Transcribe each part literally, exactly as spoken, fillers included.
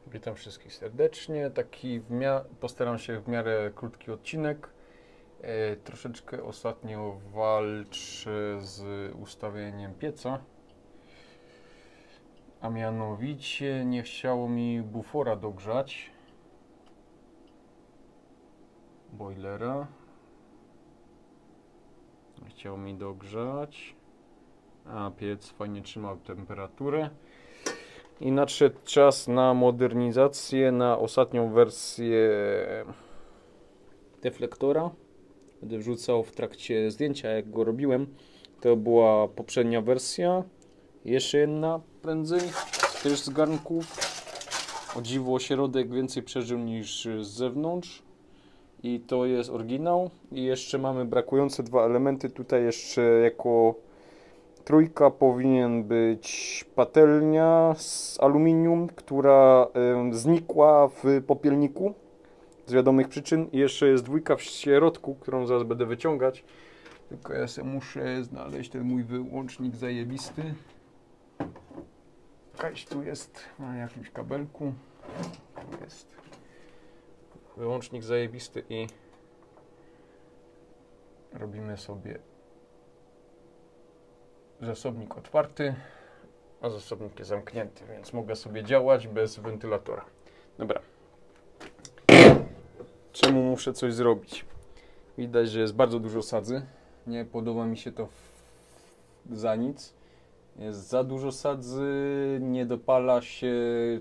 Witam wszystkich serdecznie. Taki w mia- postaram się w miarę krótki odcinek. E, troszeczkę ostatnio walczę z ustawieniem pieca. A mianowicie nie chciało mi bufora dogrzać. Boilera. Nie chciało mi dogrzać. A piec fajnie trzymał temperaturę. I nadszedł czas na modernizację, na ostatnią wersję deflektora. Będę wrzucał w trakcie zdjęcia, jak go robiłem. To była poprzednia wersja. Jeszcze jedna prędzej, też z garnków. O dziwo środek więcej przeżył niż z zewnątrz. I to jest oryginał. I jeszcze mamy brakujące dwa elementy. Tutaj jeszcze jako trójka powinien być patelnia z aluminium, która y, znikła w popielniku z wiadomych przyczyn. I jeszcze jest dwójka w środku, którą zaraz będę wyciągać. Tylko ja sobie muszę znaleźć ten mój wyłącznik zajebisty. Jakaś tu jest na jakimś kabelku. Tu jest wyłącznik zajebisty i robimy sobie zasobnik otwarty, a zasobnik jest zamknięty, więc mogę sobie działać bez wentylatora. Dobra. Czemu muszę coś zrobić? Widać, że jest bardzo dużo sadzy. Nie podoba mi się to w... za nic. Jest za dużo sadzy, nie dopala się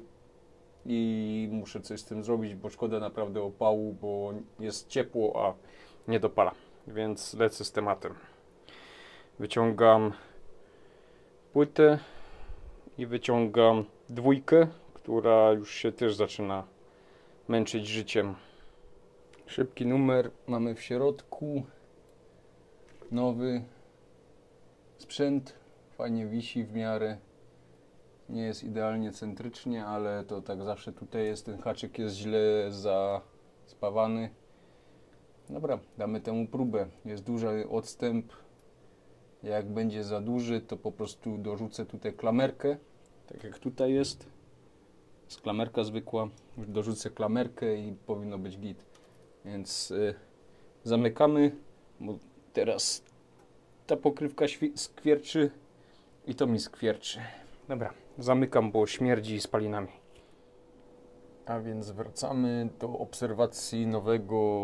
i muszę coś z tym zrobić, bo szkoda naprawdę opału, bo jest ciepło, a nie dopala. Więc lecę z tematem. Wyciągam płytę i wyciągam dwójkę, która już się też zaczyna męczyć życiem. Szybki numer mamy w środku. Nowy sprzęt. Fajnie wisi w miarę. Nie jest idealnie centrycznie, ale to tak zawsze tutaj jest. Ten haczyk jest źle zaspawany. Dobra, damy temu próbę. Jest duży odstęp. Jak będzie za duży, to po prostu dorzucę tutaj klamerkę, tak jak tutaj jest. Jest klamerka zwykła. Dorzucę klamerkę i powinno być git. Więc y, zamykamy, bo teraz ta pokrywka skwierczy i to mi skwierczy. Dobra, zamykam, bo śmierdzi spalinami. A więc wracamy do obserwacji nowego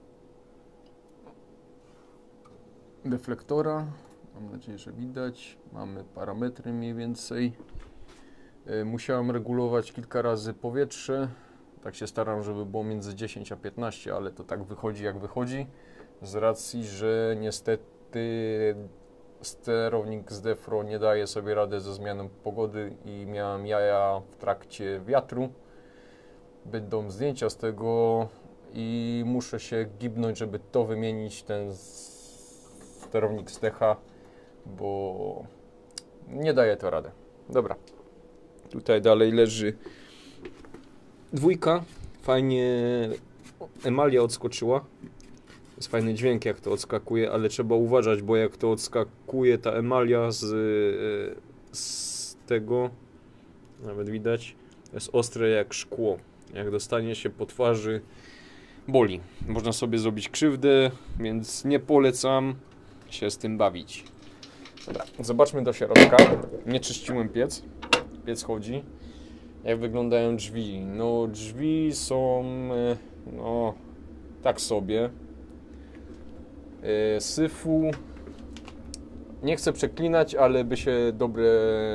deflektora. Mam nadzieję, że widać. Mamy parametry mniej więcej. Musiałem regulować kilka razy powietrze. Tak się staram, żeby było między dziesięć a piętnaście, ale to tak wychodzi jak wychodzi. Z racji, że niestety sterownik z Defro nie daje sobie rady ze zmianą pogody i miałem jaja w trakcie wiatru. Będą zdjęcia z tego i muszę się gibnąć, żeby to wymienić, ten sterownik z Techa, bo nie daje to radę. Dobra, tutaj dalej leży dwójka. Fajnie emalia odskoczyła. Jest fajny dźwięk, jak to odskakuje, ale trzeba uważać, bo jak to odskakuje ta emalia z, z tego, nawet widać, jest ostre jak szkło. Jak dostanie się po twarzy, boli. Można sobie zrobić krzywdę, więc nie polecam się z tym bawić. Dobra, zobaczmy do środka. Nie czyściłem piec. Piec chodzi. Jak wyglądają drzwi? No, drzwi są no tak sobie. Yy, syfu. Nie chcę przeklinać, ale by się dobre.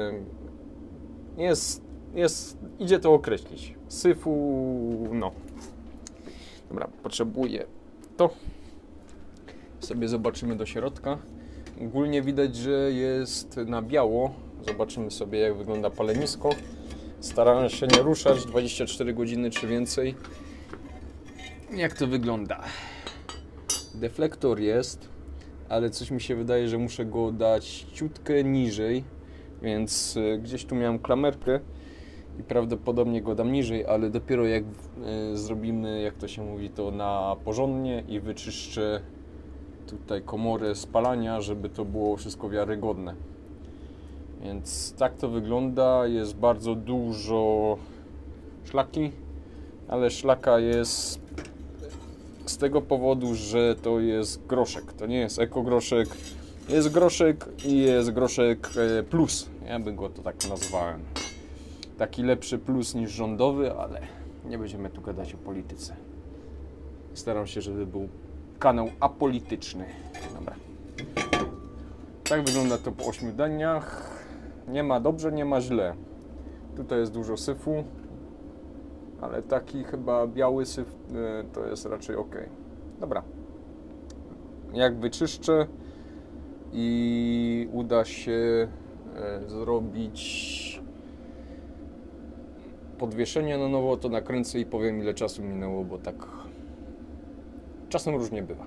Jest, jest, idzie to określić. Syfu, no. Dobra, potrzebuję to. Sobie zobaczymy do środka. Ogólnie widać, że jest na biało. Zobaczymy sobie, jak wygląda palenisko. Starałem się nie ruszać dwadzieścia cztery godziny czy więcej. Jak to wygląda? Deflektor jest, ale coś mi się wydaje, że muszę go dać ciutkę niżej. Więc gdzieś tu miałem klamerkę i prawdopodobnie go dam niżej, ale dopiero jak y, zrobimy, jak to się mówi, to na porządnie i wyczyszczę tutaj komorę spalania, żeby to było wszystko wiarygodne. Więc tak to wygląda. Jest bardzo dużo szlaki, ale szlaka jest z tego powodu, że to jest groszek. To nie jest ekogroszek. Jest groszek i jest groszek plus. Ja bym go to tak nazwałem. Taki lepszy plus niż rządowy, ale nie będziemy tu gadać o polityce. Staram się, żeby był kanał apolityczny. Dobra. Tak wygląda to po ośmiu dniach. Nie ma dobrze, nie ma źle. Tutaj jest dużo syfu, ale taki chyba biały syf to jest raczej ok. Dobra. Jak wyczyszczę i uda się zrobić podwieszenie na nowo, to nakręcę i powiem, ile czasu minęło, bo tak czasem różnie bywa.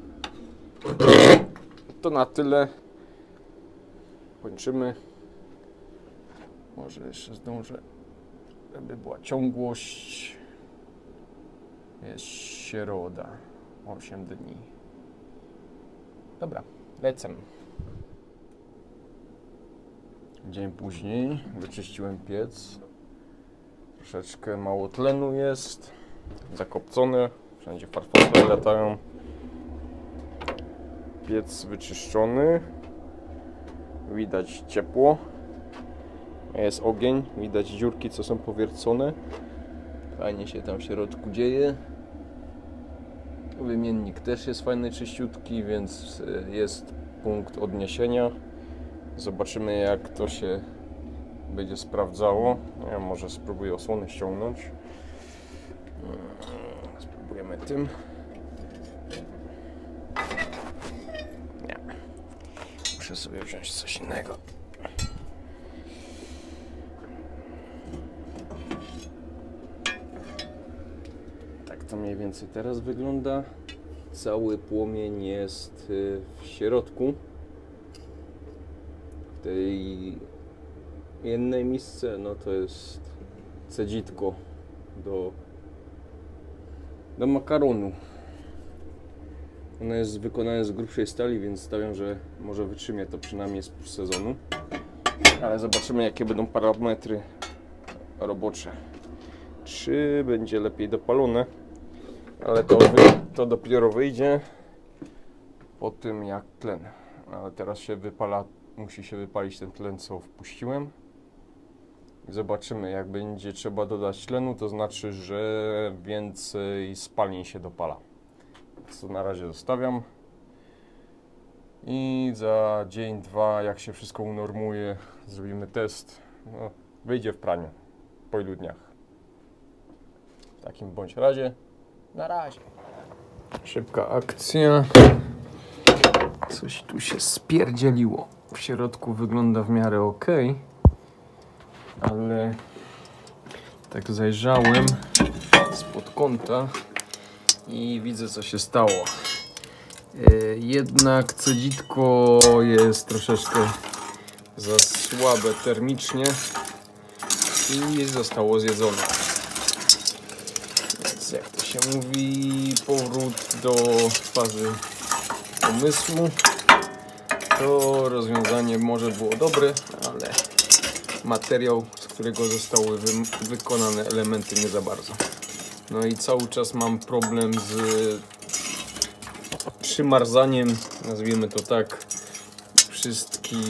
To na tyle. Kończymy. Może jeszcze zdążę, żeby była ciągłość. Jest środa, osiem dni. Dobra, lecę. Dzień później wyczyściłem piec. Troszeczkę mało tlenu jest. Zakopcone. Wszędzie farfosy latają. Piec wyczyszczony. Widać ciepło. Jest ogień. Widać dziurki, co są powiercone. Fajnie się tam w środku dzieje. Wymiennik też jest fajny, czyściutki, więc jest punkt odniesienia. Zobaczymy, jak to się będzie sprawdzało. Ja może spróbuję osłony ściągnąć. Spróbujemy tym. Nie. Muszę sobie wziąć coś innego. Tak to mniej więcej teraz wygląda. Cały płomień jest w środku. W tej jednej misce, no to jest cedzitko do, do makaronu. Ono jest wykonane z grubszej stali, więc stawiam, że może wytrzymie to przynajmniej z pół sezonu. Ale zobaczymy, jakie będą parametry robocze. Czy będzie lepiej dopalone? Ale to, to dopiero wyjdzie po tym, jak tlen. Ale teraz się wypala, musi się wypalić ten tlen, co wpuściłem. Zobaczymy, jak będzie trzeba dodać tlenu, to znaczy, że więcej spalin się dopala. Co na razie zostawiam. I za dzień, dwa, jak się wszystko unormuje, zrobimy test. No, wyjdzie w praniu po ilu dniach. W takim bądź razie, na razie. Szybka akcja. Coś tu się spierdzieliło. W środku wygląda w miarę ok, ale tak zajrzałem spod kąta i widzę, co się stało. Yy, jednak cedzitko jest troszeczkę za słabe termicznie i zostało zjedzone. Więc jak to się mówi, powrót do fazy pomysłu. To rozwiązanie może było dobre, ale materiał, z którego zostały wy wykonane elementy, nie za bardzo. No i cały czas mam problem z przymarzaniem, nazwijmy to tak, wszystkich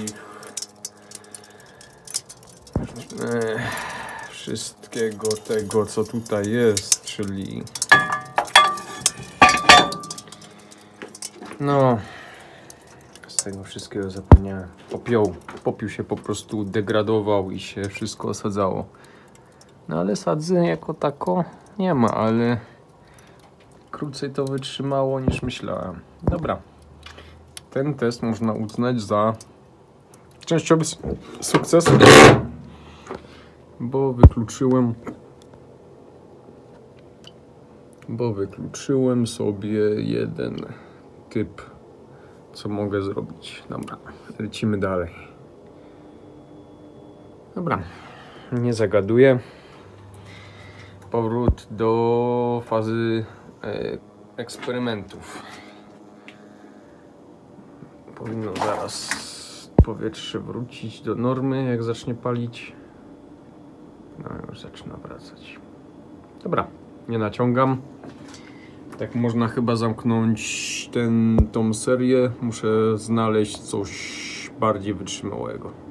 e, wszystkiego tego, co tutaj jest, czyli no z tego wszystkiego zapomniałem. Popioł. Popiół się po prostu degradował i się wszystko osadzało. No ale sadzy jako tako nie ma, ale krócej to wytrzymało niż myślałem. Dobra. Ten test można uznać za częściowy sukces, bo wykluczyłem bo wykluczyłem sobie jeden typ, co mogę zrobić. Dobra, lecimy dalej. Dobra, nie zagaduję. Powrót do fazy e, eksperymentów. Powinno zaraz powietrze wrócić do normy, jak zacznie palić. No już zaczyna wracać. Dobra, nie naciągam. Tak można chyba zamknąć ten, tą serię. Muszę znaleźć coś bardziej wytrzymałego.